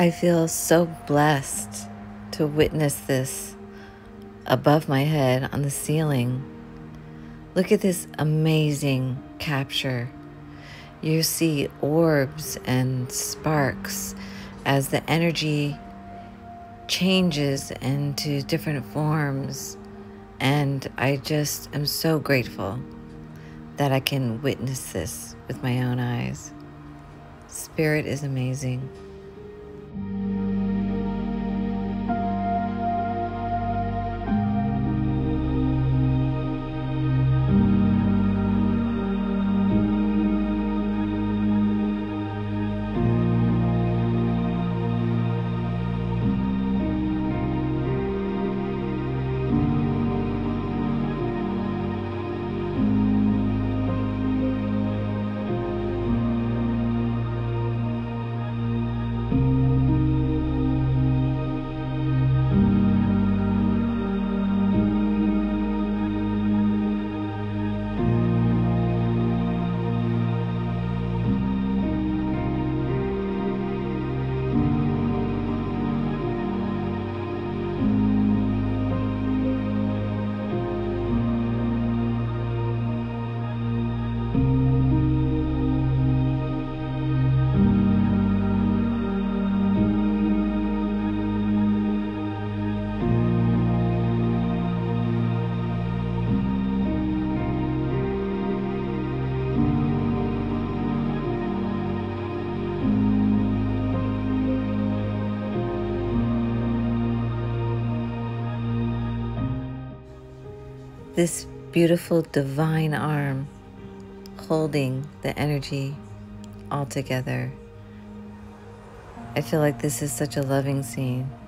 I feel so blessed to witness this above my head on the ceiling. Look at this amazing capture. You see orbs and sparks as the energy changes into different forms. And I just am so grateful that I can witness this with my own eyes. Spirit is amazing. This beautiful divine arm holding the energy all together. I feel like this is such a loving scene.